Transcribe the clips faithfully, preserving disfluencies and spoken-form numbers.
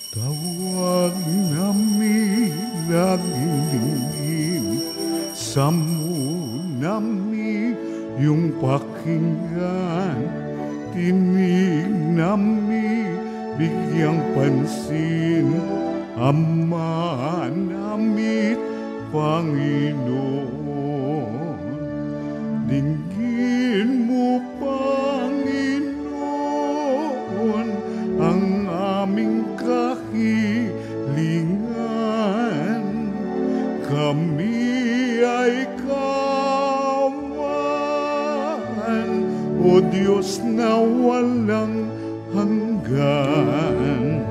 Tawag namin laging dinggin, sammu namin yung pakinggan, tinig namin bigyang pansin, Ama namin Panginoon. Dinggin mo, Panginoon, ang aming kahilingan. Kami ay kawan, O Diyos na walang hanggan.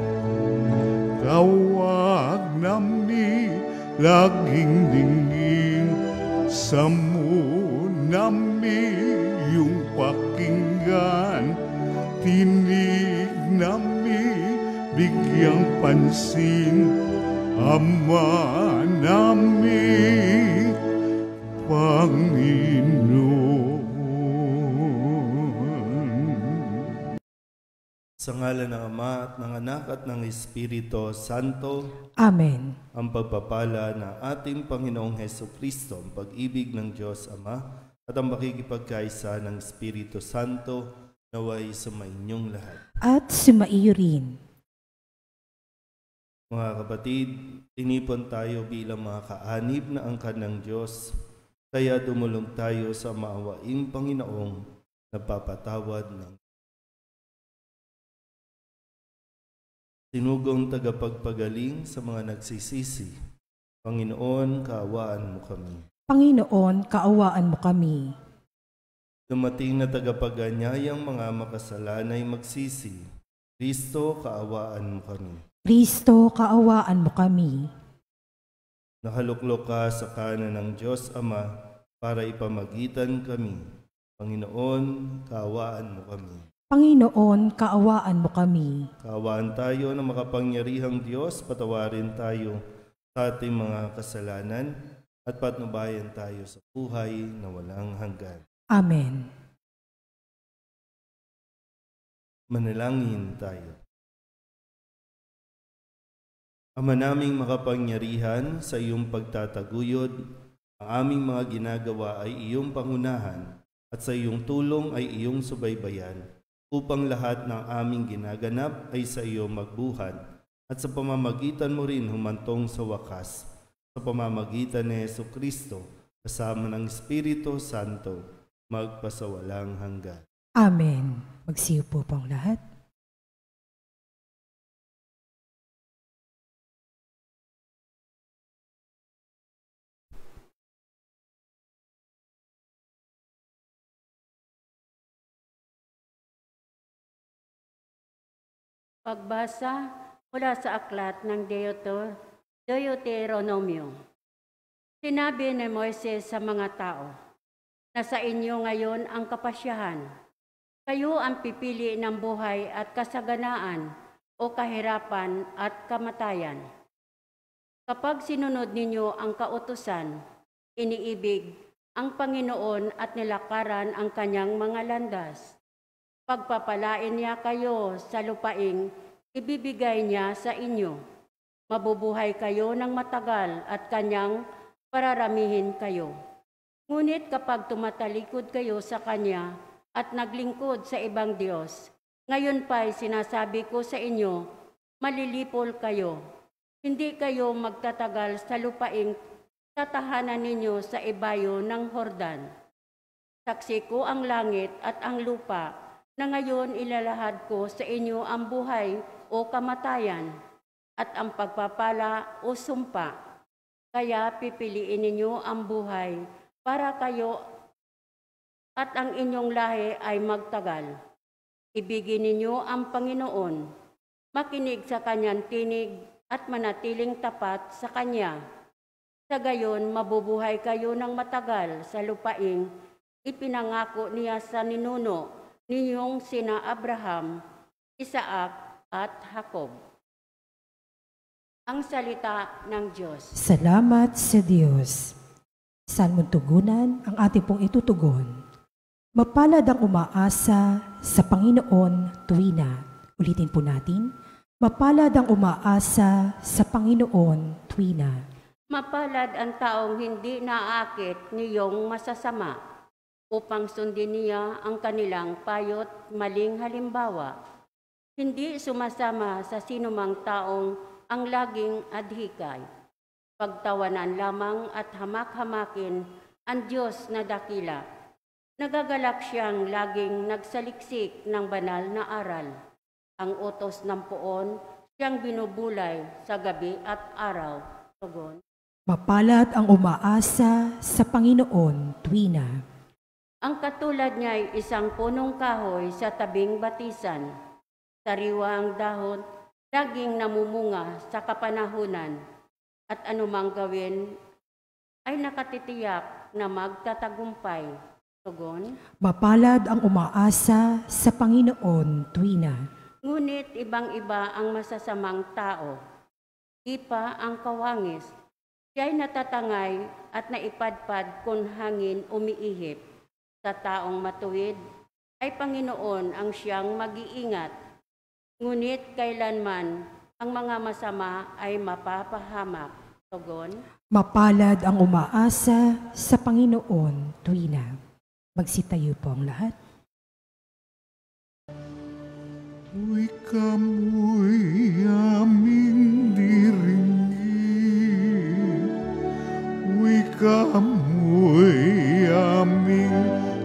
Tawag namin laging dinggin, sammu namin yung pakinggan, tinig namin bigyang pansin, Ama namin Panginoon. Sa ngalan ng Ama at ng Anak at ng Espiritu Santo. Amen. Ang pagpapala ng ating Panginoong Hesukristo, ang pag-ibig ng Diyos Ama, at ang makikipagkaisa ng Espiritu Santo naway sumainyong lahat. At sumaiyo rin. Mga kapatid, tinipon tayo bilang mga kaanib na angkan ng Diyos, kaya dumulong tayo sa maawaing Panginoong nagpapatawad ng Sinugong tagapagpagaling sa mga nagsisisi. Panginoon, kaawaan mo kami. Panginoon, kaawaan mo kami. Dumating na tagapaganyayang mga makasalanay magsisi. Kristo, kaawaan mo kami. Kristo, kaawaan mo kami. Nakaluklok ka sa kanan ng Diyos Ama para ipamagitan kami. Panginoon, kaawaan mo kami. Panginoon, kaawaan mo kami. Kaawaan tayo ng makapangyarihang Diyos, patawarin tayo sa ating mga kasalanan at patnubayan tayo sa buhay na walang hanggan. Amen. Manalangin tayo. Ama naming makapangyarihan, sa iyong pagtataguyod, ang aming mga ginagawa ay iyong pangunahan at sa iyong tulong ay iyong subaybayan, upang lahat ng aming ginaganap ay sa iyo magbuhat at sa pamamagitan mo rin humantong sa wakas, sa pamamagitan ni Hesukristo, kasama ng Espiritu Santo, magpasawalang hanggan. Amen. Magsiupo po ang lahat. Pagbasa mula sa aklat ng Deuteronomio. Sinabi ni Moises sa mga tao, "Nasa inyo ngayon ang kapasyahan. Kayo ang pipili ng buhay at kasaganaan o kahirapan at kamatayan. Kapag sinunod ninyo ang kautusan, iniibig ang Panginoon at nilakaran ang kanyang mga landas, pagpapalain niya kayo sa lupaing ibibigay niya sa inyo. Mabubuhay kayo ng matagal at kanyang pararamihin kayo. Ngunit kapag tumatalikod kayo sa kanya at naglingkod sa ibang Diyos, ngayon pa'y sinasabi ko sa inyo, malilipol kayo. Hindi kayo magtatagal sa lupaing tatahanan ninyo sa ibayo ng Hordan. Saksi ko ang langit at ang lupa, na ngayon ilalahad ko sa inyo ang buhay o kamatayan at ang pagpapala o sumpa. Kaya pipiliin ninyo ang buhay para kayo at ang inyong lahi ay magtagal. Ibigin ninyo ang Panginoon, makinig sa kanyang tinig at manatiling tapat sa kanya. Sa gayon, mabubuhay kayo ng matagal sa lupaing ipinangako niya sa ninuno ninyong sina Abraham, Isaac at Jacob." Ang salita ng Diyos. Salamat sa Diyos. Saan mo tugunan ang ating pong itutugon? Mapalad ang umaasa sa Panginoon tuwina. Ulitin po natin. Mapalad ang umaasa sa Panginoon tuwina. Mapalad ang taong hindi naaakit niyong masasama upang sundin niya ang kanilang payot maling halimbawa. Hindi sumasama sa sinumang taong ang laging adhikay. Pagtawanan lamang at hamak-hamakin ang Diyos na dakila. Nagagalak siyang laging nagsaliksik ng banal na aral. Ang utos ng poon siyang binubulay sa gabi at araw. Tugon. Mapalad ang umaasa sa Panginoon tuwina. Ang katulad niya ay isang punong kahoy sa tabing batisan. Sariwa ang dahon, laging namumunga sa kapanahunan. At anumang gawin ay nakatitiyak na magtatagumpay. Tugon. Mapalad ang umaasa sa Panginoon tuwina. Ngunit ibang-iba ang masasamang tao. Ipa ang kawangis. Siya'y natatangay at naipadpad kung hangin umiihip. Sa taong matuwid ay Panginoon ang siyang mag-iingat. Ngunit kailanman ang mga masama ay mapapahamak. Tugon. Mapalad ang umaasa sa Panginoon tuwina. Magsitayo po ang lahat. Uy kamoy aming diringgin, uy kamoy aming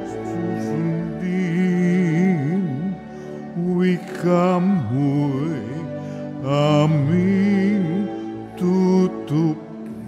susundin, uy kamoy aming tutupdin.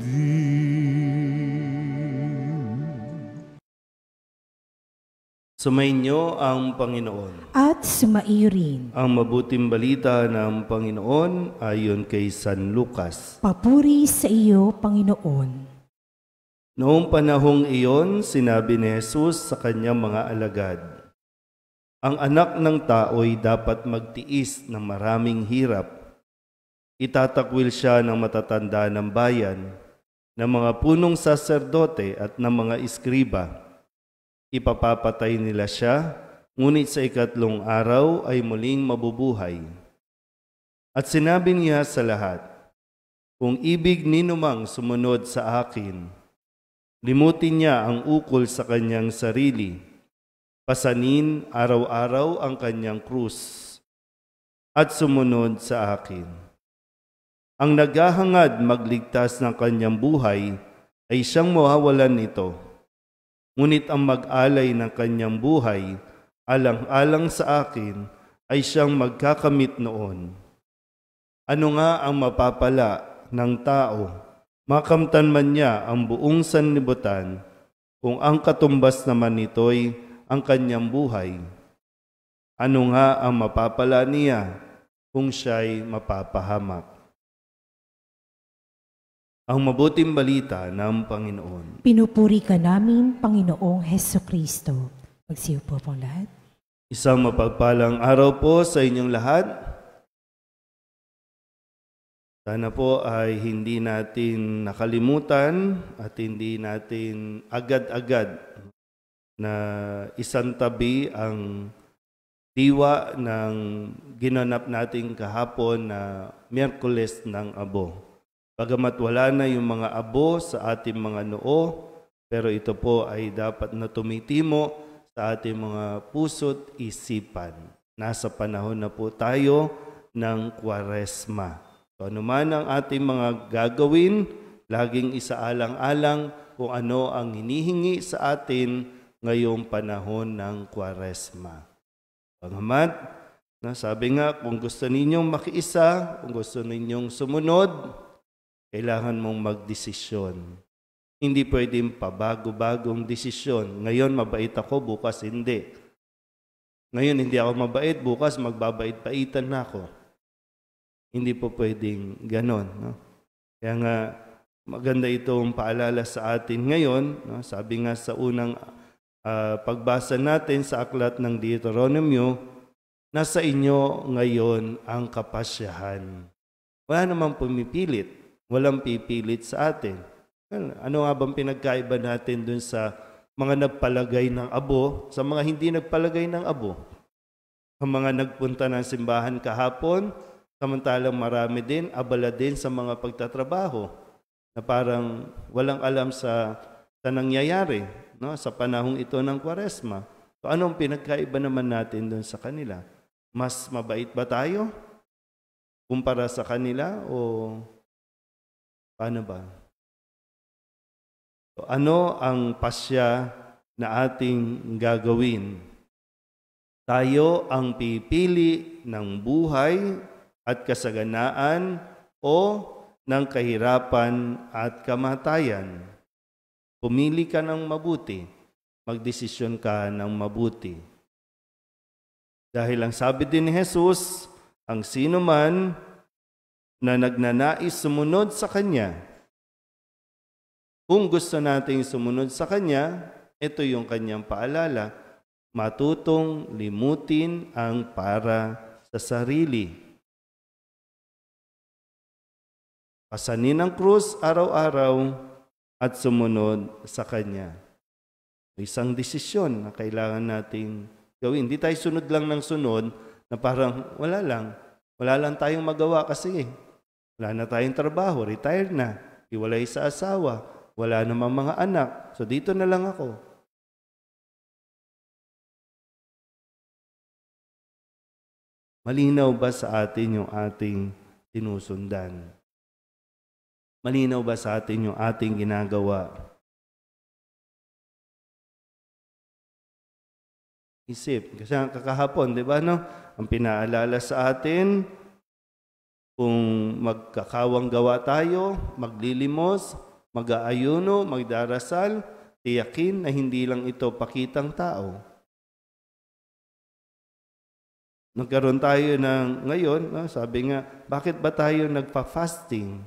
Sumainyo ang Panginoon. At sumaiyo rin. Ang mabuting balita ng Panginoon ayon kay San Lucas. Papuri sa iyo, Panginoon. Noong panahong iyon, sinabi ni Jesus sa kanyang mga alagad, ang anak ng tao'y dapat magtiis ng maraming hirap. Itatakwil siya ng matatanda ng bayan, ng mga punong saserdote at ng mga iskriba. Ipapapatay nila siya, ngunit sa ikatlong araw ay muling mabubuhay. At sinabi niya sa lahat, kung ibig ninumang sumunod sa akin, limutin niya ang ukol sa kanyang sarili, pasanin araw-araw ang kanyang krus, at sumunod sa akin. Ang naghahangad magligtas ng kanyang buhay ay siyang mawawalan nito. Ngunit ang mag-alay ng kanyang buhay, alang-alang sa akin, ay siyang magkakamit noon. Ano nga ang mapapala ng tao? Makamtan man niya ang buong sanlibutan, kung ang katumbas naman nito'y ang kanyang buhay. Ano nga ang mapapala niya kung siya'y mapapahamak? Ang mabuting balita ng Panginoon. Pinupuri ka namin, Panginoong Hesukristo. Magsiyo po po lahat. Isang mapagpalang araw po sa inyong lahat. Sana po ay hindi natin nakalimutan at hindi natin agad-agad na isantabi ang diwa ng ginanap natin kahapon na Miyerkules ng Abo. Bagamat wala na yung mga abo sa ating mga noo, pero ito po ay dapat na tumitimo sa ating mga puso't isipan. Nasa panahon na po tayo ng Kwaresma. So anuman ang ating mga gagawin, laging isaalang-alang kung ano ang hinihingi sa atin ngayong panahon ng Kwaresma. Bagamat, sabi nga, kung gusto ninyong makiisa, kung gusto ninyong sumunod, kailangan mong magdesisyon. Hindi pwedeng pabago-bagong desisyon. Ngayon mabait ako, bukas hindi. Ngayon hindi ako mabait, bukas magbabait-baitan na ako. Hindi po pwedeng ganon. No? Kaya nga maganda itong paalala sa atin ngayon. No? Sabi nga sa unang uh, pagbasa natin sa aklat ng Deuteronomio, nasa inyo ngayon ang kapasyahan. Wala namang pumipilit. Walang pipilit sa atin. Ano nga bang pinagkaiba natin dun sa mga nagpalagay ng abo sa mga hindi nagpalagay ng abo? Ang mga nagpunta ng simbahan kahapon, Samantalang marami din, abala din sa mga pagtatrabaho na parang walang alam sa, sa nangyayari, no? Sa panahong ito ng Kwaresma. So anong pinagkaiba naman natin doon sa kanila? Mas mabait ba tayo kumpara sa kanila o paano ba? So, ano ang pasya na ating gagawin? Tayo ang pipili ng buhay at kasaganaan o ng kahirapan at kamatayan. Pumili ka ng mabuti, magdesisyon ka ng mabuti. Dahil ang sabi din ni Jesus, ang sino man na nagnanais sumunod sa Kanya, kung gusto nating sumunod sa Kanya, ito yung Kanyang paalala, matutong limutin ang para sa sarili. Pasanin ang krus araw-araw at sumunod sa Kanya. Isang desisyon na kailangan nating gawin. Hindi tayo sunod lang ng sunod na parang wala lang. Wala lang tayong magawa kasi wala na tayong trabaho, retired na, iwalay sa asawa, wala namang mga anak. So dito na lang ako. Malinaw ba sa atin yung ating sinusundan? Malinaw ba sa atin yung ating ginagawa? Isip. Kasi kakahapon, di ba, no? Ang pinaalala sa atin, kung magkakawang gawa tayo, maglilimos, mag-aayuno, magdarasal, tiyakin na hindi lang ito pakitang tao. Nagkaroon tayo ng ngayon, no? Sabi nga, bakit ba tayo nagpa-fasting?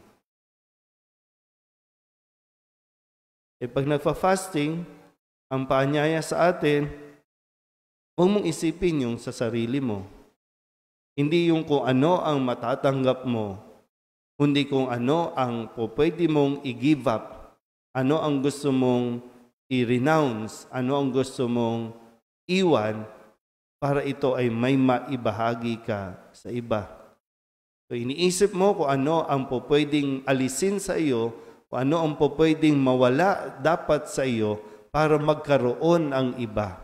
E pag nagpa-fasting, ang paanyaya sa atin, huwag mong isipin yung sa sarili mo. Hindi yung kung ano ang matatanggap mo, kundi kung ano ang pwede mong i-give up, ano ang gusto mong i-renounce, ano ang gusto mong iwan, para ito ay may maibahagi ka sa iba. So iniisip mo kung ano ang pwedeng alisin sa iyo, kung ano ang pwedeng mawala dapat sa iyo para magkaroon ang iba.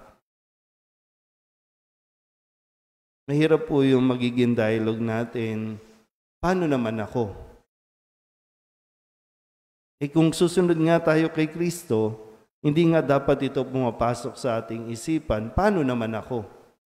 Mahirap po yung magiging dialogue natin, paano naman ako? Eh kung susunod nga tayo kay Kristo, hindi nga dapat ito pumapasok sa ating isipan, paano naman ako?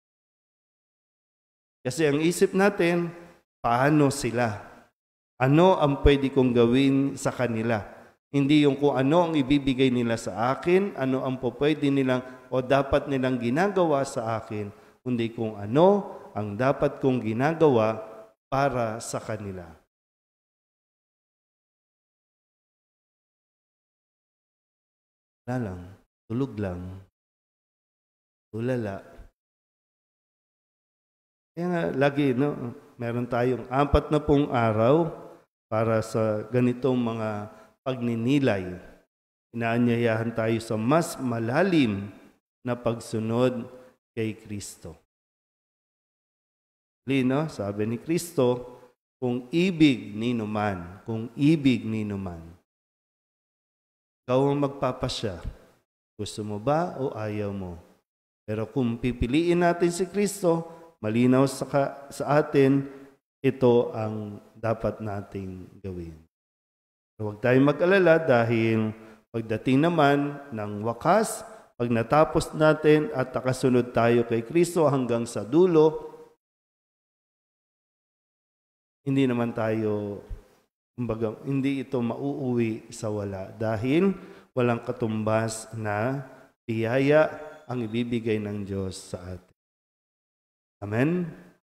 Kasi ang isip natin, paano sila? Ano ang pwede kong gawin sa kanila? Hindi yung kung ano ang ibibigay nila sa akin, ano ang pwede nilang o dapat nilang ginagawa sa akin, kundi kung ano ang dapat kong ginagawa para sa kanila. Wala lang, tulog lang, tulala. Kaya nga, lagi, no, meron tayong apat na pong araw para sa ganitong mga pagninilay. Inaanyayahan tayo sa mas malalim na pagsunod kay Kristo. Lino, sabi ni Kristo, kung ibig ninuman, kung ibig ninuman, ikaw ang magpapasya. Gusto mo ba o ayaw mo? Pero kung pipiliin natin si Kristo, malinaw sa, sa atin, ito ang dapat nating gawin. Huwag tayong mag-alala dahil pagdating naman ng wakas, pag natapos natin at nakasunod tayo kay Kristo hanggang sa dulo, hindi naman tayo, kumbaga, hindi ito mauuwi sa wala dahil walang katumbas na biyaya ang ibibigay ng Diyos sa atin. Amen?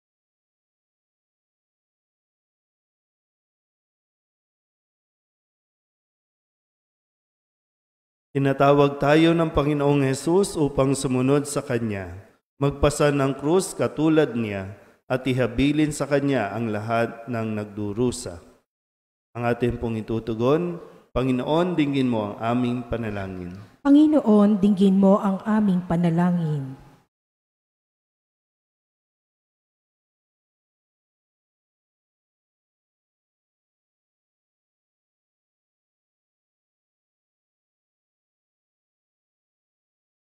Tinatawag tayo ng Panginoong Hesus upang sumunod sa Kanya, magpasa ng krus katulad niya, at ihabilin sa Kanya ang lahat ng nagdurusa. Ang ating pong itutugon, Panginoon, dinggin mo ang aming panalangin. Panginoon, dinggin mo ang aming panalangin.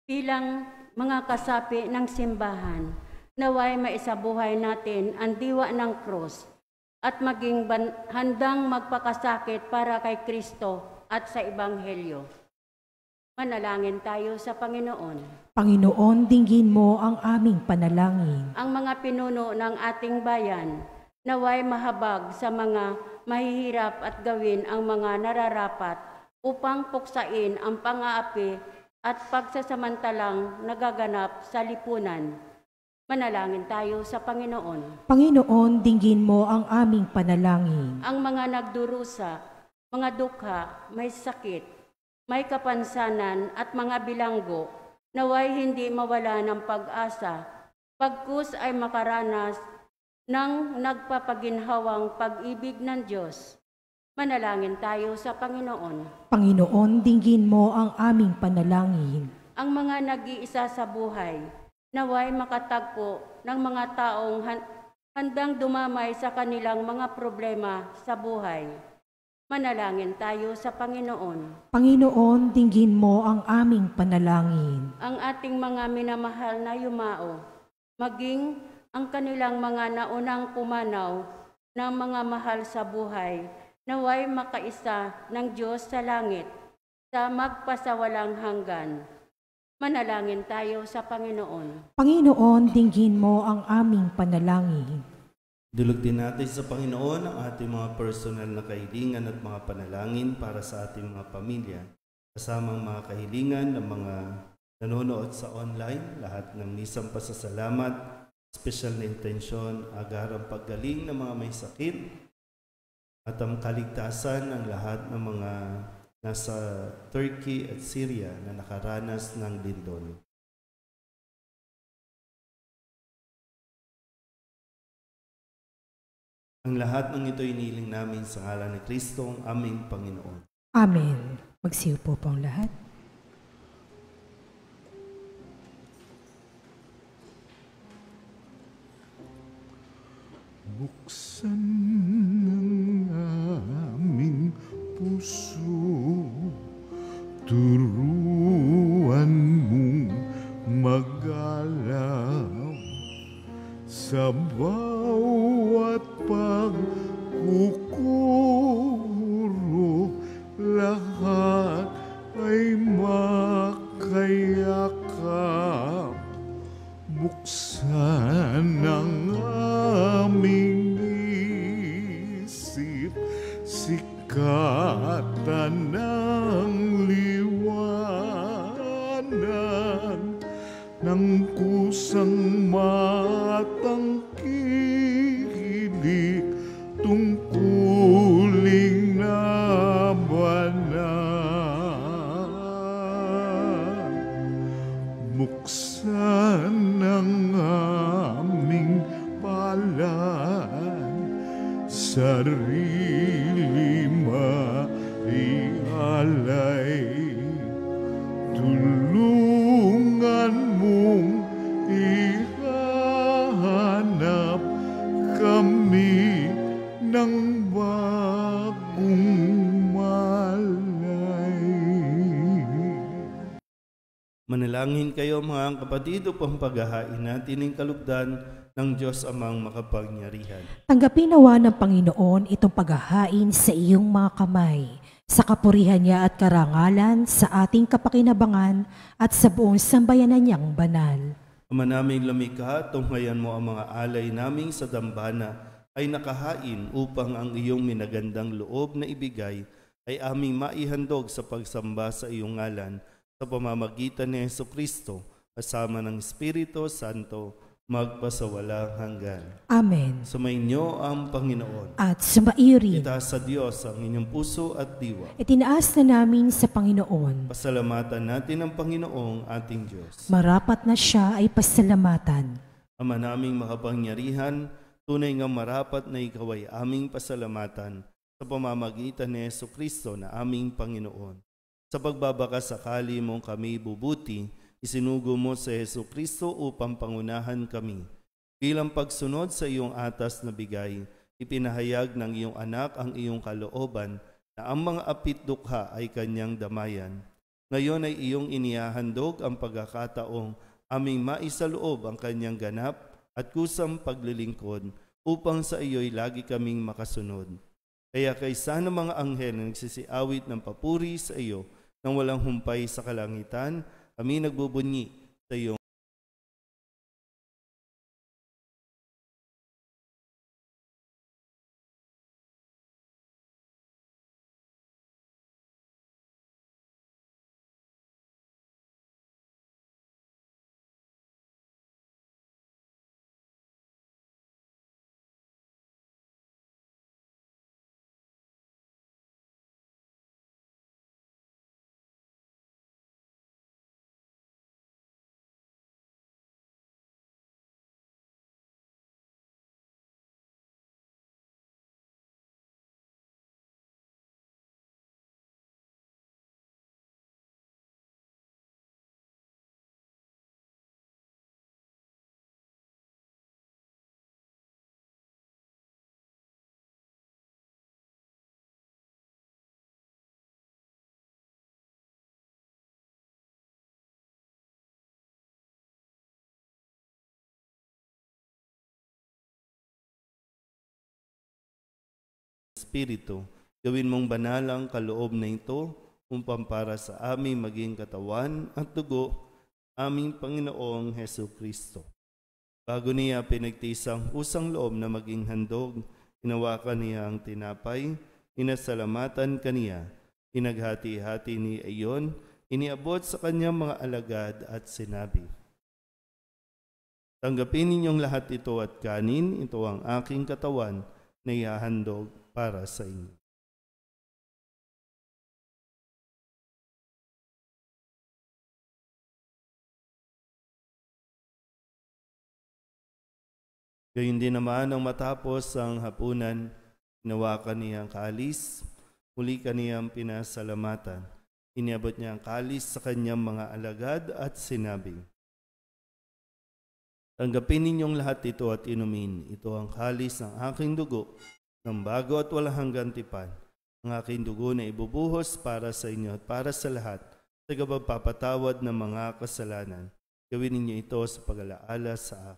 bilang mga kasapi ng simbahan, naway maisabuhay natin ang diwa ng krus at maging ban- handang magpakasakit para kay Kristo at sa Ebanghelyo. Manalangin tayo sa Panginoon. Panginoon, dinggin mo ang aming panalangin. Ang mga pinuno ng ating bayan, naway mahabag sa mga mahihirap at gawin ang mga nararapat upang puksain ang pang-aapi at pagsasamantalang nagaganap sa lipunan. Manalangin tayo sa Panginoon. Panginoon, dinggin mo ang aming panalangin. Ang mga nagdurusa, mga dukha, may sakit, may kapansanan at mga bilanggo, naway hindi mawala ng pag-asa, pagkus ay makaranas ng nagpapaginhawang pag-ibig ng Diyos. Manalangin tayo sa Panginoon. Panginoon, dinggin mo ang aming panalangin. Ang mga nag-iisa sa buhay, naway makatagpo ng mga taong han- handang dumamay sa kanilang mga problema sa buhay. Manalangin tayo sa Panginoon. Panginoon, dinggin mo ang aming panalangin. Ang ating mga minamahal na yumao, maging ang kanilang mga naunang pumanaw ng mga mahal sa buhay, naway makaisa ng Diyos sa langit, sa magpasawalang hanggan. Manalangin tayo sa Panginoon. Panginoon, dinggin mo ang aming panalangin. Dulugtin natin sa Panginoon ang ating mga personal na kahilingan at mga panalangin para sa ating mga pamilya, kasamang mga kahilingan ng mga nanonood sa online, lahat ng misang pasasalamat, special na intensyon, agarang paggaling ng mga may sakit, at ang kaligtasan ng lahat ng mga nasa Turkey at Syria na nakaranas ng lindol. Ang lahat ng ito iniling namin sa ngalan ni Kristo, ang aming Panginoon. Amen. Magsiupo po ang lahat. Buksan ang aming puso, turuan mong mag-alaw sa bawat pagkukuro, lahat ay makayakap. Buksan ang aming isip, sikatan ng liwanag ng kusang matangkilik, tungkuling na banal. Buksan ang aming palad, sarili maialay, tulungan mong ihanap kami ng bagong malay. Manalangin kayo mga kapatid upang paghahain natin ang kalugdan ng Diyos amang makapangyarihan. Tanggapin nawa ng Panginoon itong paghahain sa iyong mga kamay, sa kapurihan niya at karangalan, sa ating kapakinabangan at sa buong sambayanan niyang banal. Ama naming lumikha, tunghayan mo ang mga alay naming sa dambana ay nakahain upang ang iyong minagandang loob na ibigay ay aming maihandog sa pagsamba sa iyong ngalan sa pamamagitan ni Jesucristo kasama ng Espiritu Santo magpasawalang hanggan. Amen. Sumainyo ang Panginoon. At sumaiyo rin. Itaas sa Diyos ang inyong puso at diwa. Itinaas na namin sa Panginoon. Pasalamatan natin ang Panginoong ating Diyos. Marapat na siya ay pasalamatan. Ama naming makapangyarihan, tunay nga marapat na ikaw ay aming pasalamatan sa pamamagitan ni Jesucristo na aming Panginoon. Sa pagbabakasakali mong kami bubuti, isinugo mo sa Jesucristo upang pangunahan kami. Bilang pagsunod sa iyong atas na bigay, ipinahayag ng iyong anak ang iyong kalooban na ang mga apit dukha ay kanyang damayan. Ngayon ay iyong inihahandog ang pagkakataong aming maisaloob ang kanyang ganap at kusang paglilingkod upang sa iyo'y lagi kaming makasunod. Kaya kaysa ng mga anghel na nagsisiawit ng papuri sa iyo nang walang humpay sa kalangitan, kami nagbubunyi sa iyong Espiritu. Gawin mong banal ang kaloob na ito upang para sa aming maging katawan at dugo, aming Panginoong Hesu Kristo. Bago niya pinagtisang pusang loob na maging handog, hinawakan niya ang tinapay, inasalamatan kaniya, inaghati-hati ni iyon, iniabot sa kanyang mga alagad at sinabi, tanggapin ninyong lahat ito at kanin, ito ang aking katawan na ihahandog para sa inyo. Gayun din naman nang matapos ang hapunan, hinawakan niya ang kalis, muli kaniyang pinasalamatan. Iniabot niya ang kalis sa kanyang mga alagad at sinabi, tanggapin ninyong lahat ito at inumin. Ito ang kalis ng aking dugo, ng bago at walang hanggang tipan. Ang aking dugo na ibubuhos para sa inyo at para sa lahat, sa pagpapatawad ng mga kasalanan. Gawin ninyo ito sa pag-alaala sa akin.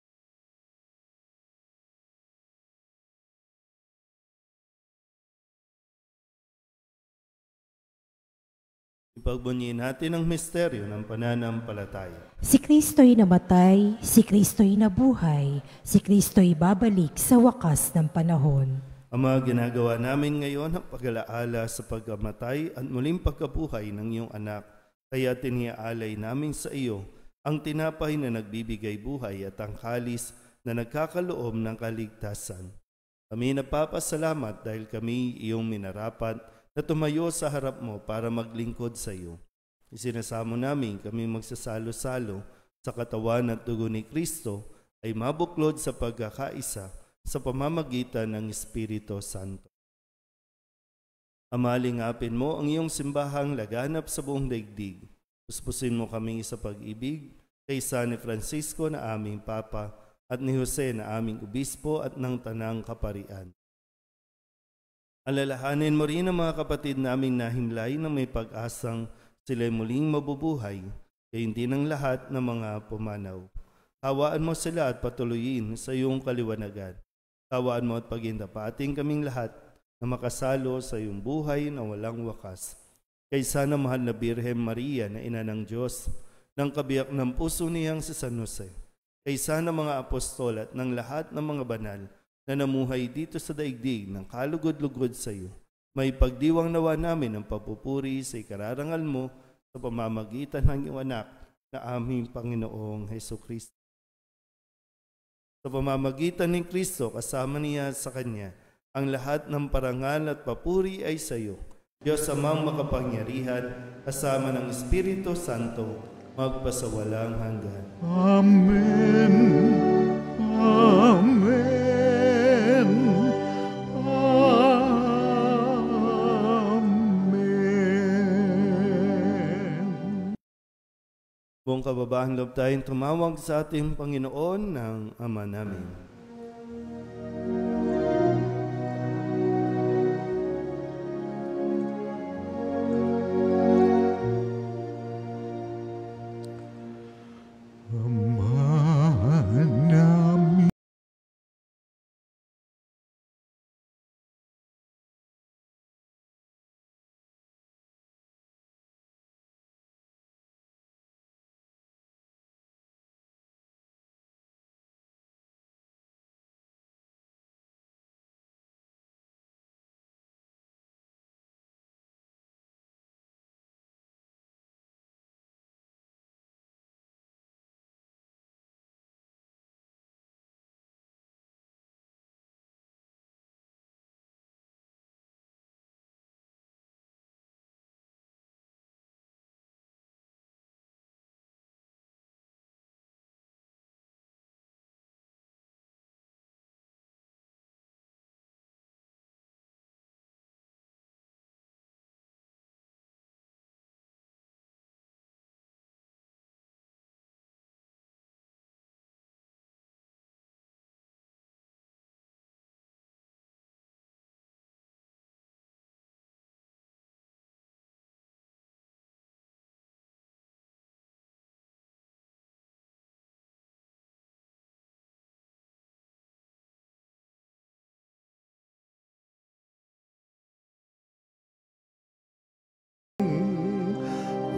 Ipagbunyiin natin ang misteryo ng pananampalataya. Si Kristo'y namatay, si Kristo'y nabuhay, si Kristo'y babalik sa wakas ng panahon. Ama, ginagawa namin ngayon ang pag-alaala sa pagkamatay at muling pagkabuhay ng iyong anak. Kaya tiniaalay namin sa iyo ang tinapay na nagbibigay buhay at ang kalis na nagkakaloob ng kaligtasan. Kami nagpapasalamat dahil kami iyong minarapat na tumayo sa harap mo para maglingkod sa iyo. Isinasamo namin kami magsasalo-salo sa katawan at dugo ni Kristo ay mabuklod sa pagkakaisa sa pamamagitan ng Espiritu Santo. Amalingapin mo ang iyong simbahang laganap sa buong daigdig. Puspusin mo kami sa pag-ibig kay San Francisco na aming Papa at ni Jose na aming Obispo at ng Tanang Kaparian. Alalahanin mo rin ang mga kapatid naming nahimlay na may pag-asang sila'y muling mabubuhay, gayon din ang lahat ng mga pumanaw. Hawaan mo sila at patuloyin sa iyong kaliwanagan. Hawaan mo at pagindapating kaming lahat na makasalo sa iyong buhay na walang wakas. Kaysa na mahal na Birhen Maria na ina ng Diyos, ng kabiyak ng puso niyang si San Jose, kaysa na mga apostol at ng lahat ng mga banal na namuhay dito sa daigdig ng kalugod-lugod sa iyo, may pagdiwang nawa namin ang papupuri sa ikararangal mo sa pamamagitan ng iyong anak na aming Panginoong Hesu Kristo. Sa pamamagitan ng Kristo, kasama niya sa Kanya, ang lahat ng parangal at papuri ay sa iyo, Diyos Amang makapangyarihan, kasama ng Espiritu Santo, magpasawalang hanggan. Amen. Amen. Buong kababahan loob tayong tumawag sa ating Panginoon ng Ama namin.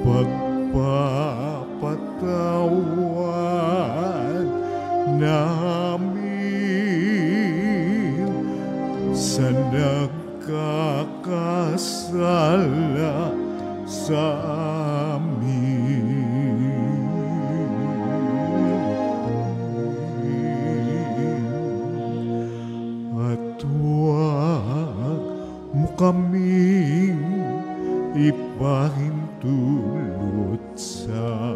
pagpapatawad namin sa nagkakasala sa amin. At huwag mo kaming ipahintulot sa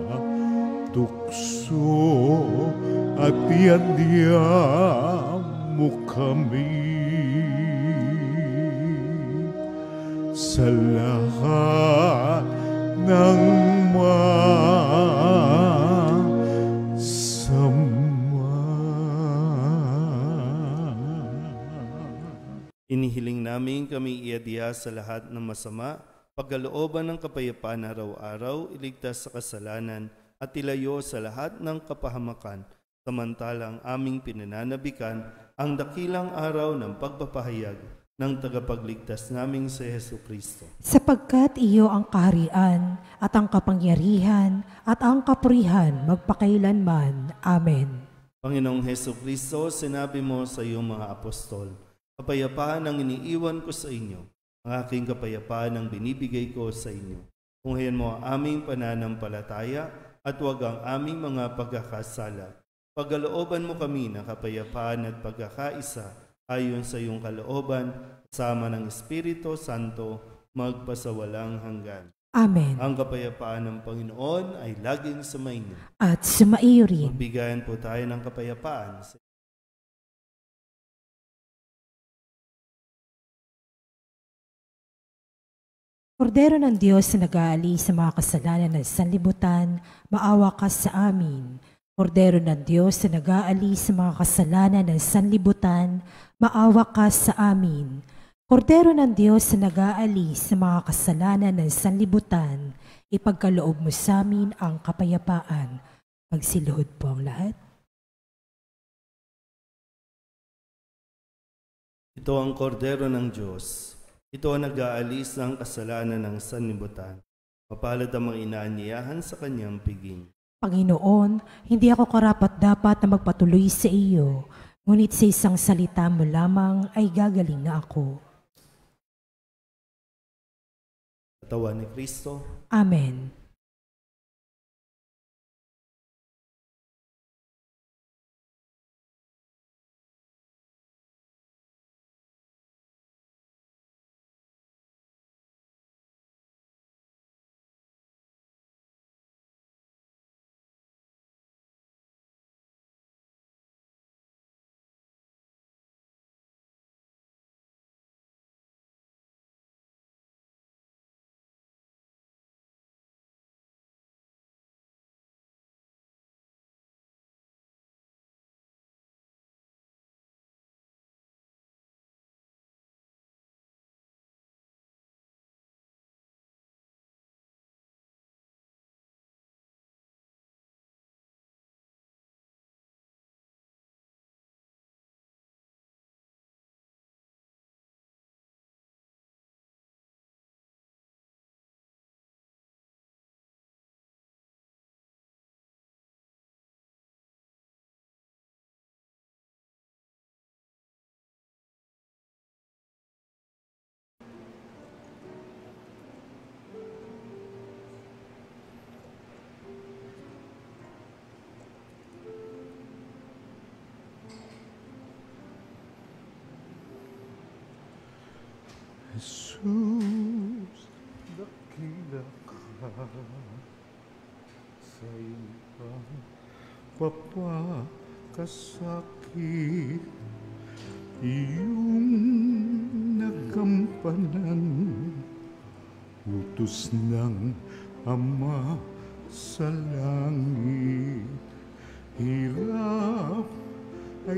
tukso at iadya mo kami sa lahat ng masama. Inihiling namin kami iadya sa lahat ng masama, pagkalooban ng kapayapaan araw-araw, iligtas sa kasalanan at ilayo sa lahat ng kapahamakan, samantalang aming pinananabikan ang dakilang araw ng pagpapahayag ng tagapagligtas naming si Jesucristo. Sapagkat iyo ang kaharian at ang kapangyarihan at ang kapurihan magpakailanman. Amen. Panginoong Jesucristo, sinabi mo sa iyong mga apostol, kapayapaan ang iniiwan ko sa inyo, ang aking kapayapaan ang binibigay ko sa inyo. Tunghayan mo ang aming pananampalataya at huwag ang aming mga pagkakasala. Pagkalooban mo kami ng kapayapaan at pagkakaisa ayon sa iyong kalooban, sama ng Espiritu Santo, magpasawalang hanggan. Amen. Ang kapayapaan ng Panginoon ay laging sumainyo. At sumaiyo rin. Magbigayan po tayo ng kapayapaan. Kordero ng Diyos na nag-aalis sa mga kasalanan ng sanlibutan, maawa ka sa amin. Kordero ng Diyos na nag-aalis sa mga kasalanan ng sanlibutan, maawa ka sa amin. Kordero ng Diyos na nag-aalis sa mga kasalanan ng sanlibutan, ipagkaloob mo sa amin ang kapayapaan. Magsiluhod po ang lahat. Ito ang kordero ng Diyos. Ito ang nag-aalis ng kasalanan ng sanlibutan. Mapalad ang mga inaanyayahan sa kanyang piging. Panginoon, hindi ako karapat-dapat na magpatuloy sa iyo, ngunit sa isang salita mo lamang ay gagaling na ako. Katawan ni Kristo. Amen. Jesus, dakila ka sa iyong papakasakit, iyong nagampanan, utos ng Ama sa langit, hirap ay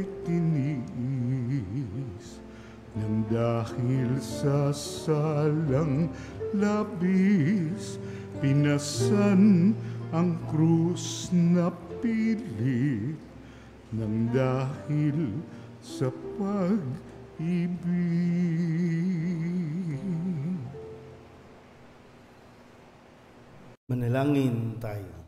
tiniis nang dahil sa salang labis, pinasan ang krus na pilit nang dahil sa pag-ibig. Manalangin Manalangin tayo.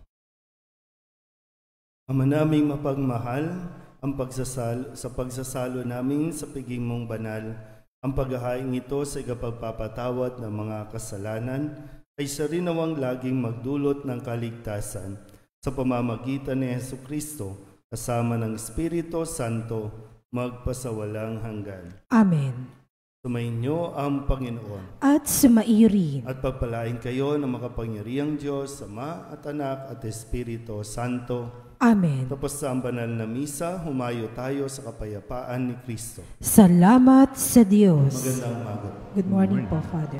Ama naming mapagmahal, ang pagsasal, sa pagsasalo namin sa piging mong banal, ang paghahaing ito sa ikapagpapatawad ng mga kasalanan ay siya rin nawang laging magdulot ng kaligtasan sa pamamagitan ni Hesukristo kasama ng Espiritu Santo magpasawalang hanggan. Amen. Sumainyo ang Panginoon. At sumaiyo rin. At pagpalain kayo ng makapangyarihang Diyos, Ama at Anak at Espiritu Santo. Amen. Tapos sa ang banal na misa, humayo tayo sa kapayapaan ni Kristo. Salamat sa Diyos. Magandang umaga. Good morning po, Father.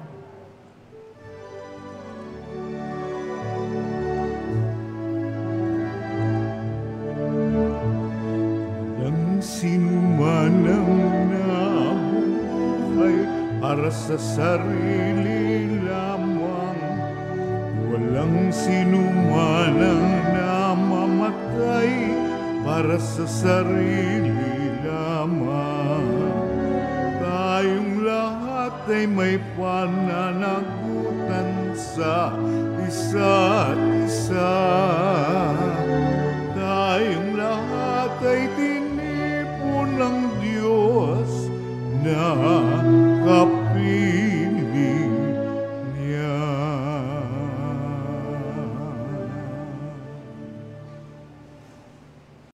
Walang sinuman ang nabuhay para sa sarili lamang. Walang sinuman ang namamatay para sa sarili lamang. Tayong lahat ay may pananagutan sa isa't isa. Tayong lahat ay tinipon ng Diyos na